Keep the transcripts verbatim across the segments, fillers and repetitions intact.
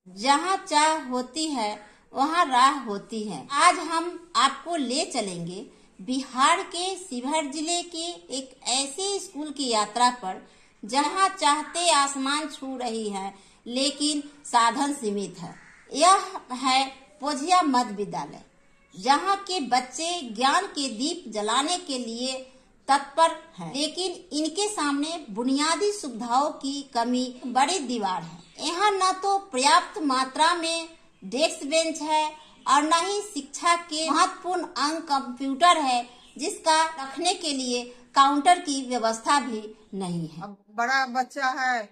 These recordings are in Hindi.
जहाँ चाह होती है वहाँ राह होती है। आज हम आपको ले चलेंगे बिहार के शिवहर जिले के एक ऐसे स्कूल की यात्रा पर जहाँ चाहते आसमान छू रही है, लेकिन साधन सीमित है। यह है पोझिया मध्य विद्यालय, जहाँ के बच्चे ज्ञान के दीप जलाने के लिए तत्पर हैं, लेकिन इनके सामने बुनियादी सुविधाओं की कमी बड़ी दीवार है। यहाँ न तो पर्याप्त मात्रा में डेस्क बेंच है और न ही शिक्षा के महत्वपूर्ण अंग कंप्यूटर है, जिसका रखने के लिए काउंटर की व्यवस्था भी नहीं है। अब बड़ा बच्चा है,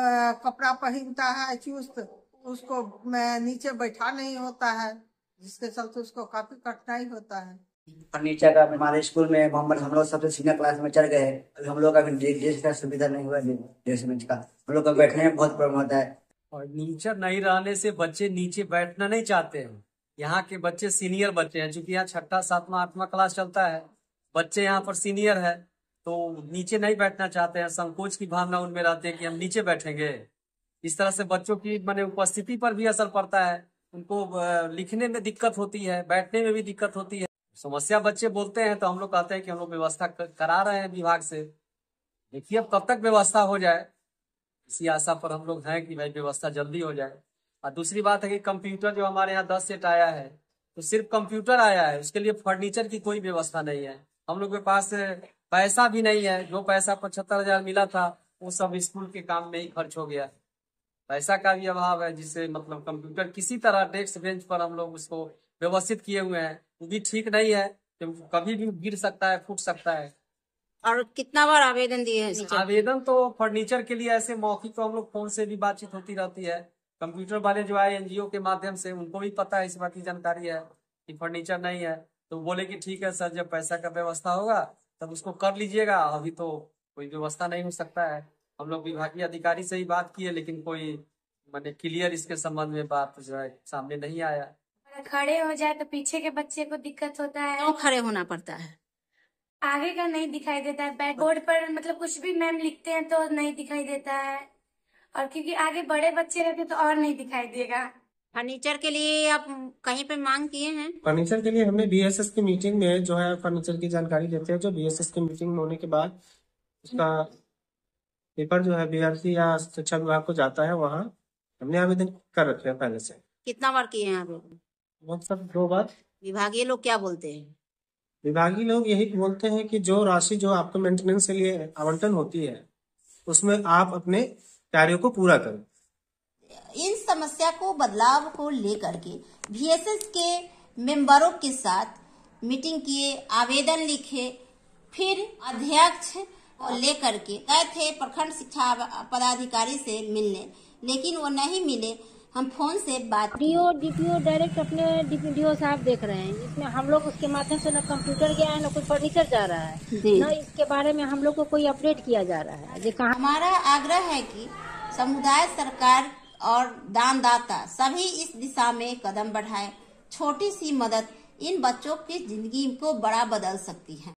कपड़ा पहनता है चुस्त, उसको नीचे बैठा नहीं होता है, जिसके चलते उसको काफी कठिनाई होता है। फर्नीचर का हमारे स्कूल में मोहम्मद हम लोग सबसे सीनियर क्लास में चढ़ गए। अभी हम लोग का डेस्क का सुविधा नहीं हुआ, डेस्क बेंच का हम लोग का बैठने में बहुत प्रॉब्लम होता है। और नीचे नहीं रहने से बच्चे नीचे बैठना नहीं चाहते हैं। यहाँ के बच्चे सीनियर बच्चे हैं, चूंकि यहाँ छठा सातवां आठवां क्लास चलता है, बच्चे यहाँ पर सीनियर है तो नीचे नहीं बैठना चाहते हैं। संकोच की भावना उनमें रहती है कि हम नीचे बैठेंगे। इस तरह से बच्चों की माने उपस्थिति पर भी असर पड़ता है, उनको लिखने में दिक्कत होती है, बैठने में भी दिक्कत होती है। समस्या बच्चे बोलते हैं तो हम लोग कहते हैं कि हम लोग व्यवस्था करा रहे हैं विभाग से। देखिए अब कब तक व्यवस्था हो जाए, इसी आशा पर हम लोग हैं कि भाई व्यवस्था जल्दी हो जाए। और दूसरी बात है कि कंप्यूटर जो हमारे यहाँ दस सेट आया है तो सिर्फ कंप्यूटर आया है, उसके लिए फर्नीचर की कोई व्यवस्था नहीं है। हम लोग के पास पैसा भी नहीं है, जो पैसा पचहत्तर हजार मिला था वो सब स्कूल के काम में ही खर्च हो गया। पैसा का भी अभाव है, जिससे मतलब कंप्यूटर किसी तरह डेस्क बेंच पर हम लोग उसको व्यवस्थित किए हुए हैं, वो भी ठीक नहीं है, क्योंकि कभी भी गिर सकता है, फूट सकता है। और कितना बार आवेदन दिए हैं? आवेदन तो फर्नीचर के लिए ऐसे मौखिक तो हम लोग फोन से भी बातचीत होती रहती है। कंप्यूटर वाले जो है एनजीओ के माध्यम से, उनको भी पता है, इस बात की जानकारी है कि फर्नीचर नहीं है, तो बोले कि ठीक है सर, जब पैसा का व्यवस्था होगा तब उसको कर लीजिएगा, अभी तो कोई व्यवस्था नहीं हो सकता है। हम लोग विभागीय अधिकारी से ही बात किए, लेकिन कोई माने क्लियर इसके संबंध में बात जो है सामने नहीं आया। खड़े हो जाए तो पीछे के बच्चे को दिक्कत होता है। क्यों खड़े होना पड़ता है? आगे का नहीं दिखाई देता है, बैक बोर्ड पर मतलब कुछ भी मैम लिखते हैं तो नहीं दिखाई देता है, और क्योंकि आगे बड़े बच्चे रहते तो और नहीं दिखाई देगा। फर्नीचर के लिए आप कहीं पे मांग किए हैं? फर्नीचर के लिए हमने बीएसएस की मीटिंग में जो है फर्नीचर की जानकारी देते हैं, जो बीएसएस की मीटिंग होने के बाद उसका पेपर जो है बीआरसी या शिक्षा विभाग को जाता है, वहाँ हमने आवेदन कर रखे हैं पहले से। कितना बार किए हैं आवेदन? बहुत सब दो बार। विभागीय लोग क्या बोलते हैं? विभागीय लोग यही बोलते हैं कि जो राशि जो आपको मेंटेनेंस के लिए आवंटन होती है उसमें आप अपने कार्यों को पूरा करें। इन समस्या को बदलाव को लेकर के बीएसएस के मेंबरों के साथ मीटिंग किए, आवेदन लिखे, फिर अध्यक्ष लेकर के गए थे प्रखंड शिक्षा पदाधिकारी से मिलने, लेकिन वो नहीं मिले। हम फोन से बात डीओ डीपीओ डायरेक्ट अपने डीपीओ साहब देख रहे हैं, इसमें हम लोग उसके माध्यम से न कंप्यूटर गया है, न कोई फर्नीचर जा रहा है, न इसके बारे में हम लोग को कोई अपडेट किया जा रहा है। जो हमारा आग्रह है कि समुदाय, सरकार और दानदाता सभी इस दिशा में कदम बढ़ाएं। छोटी सी मदद इन बच्चों की जिंदगी को बड़ा बदल सकती है।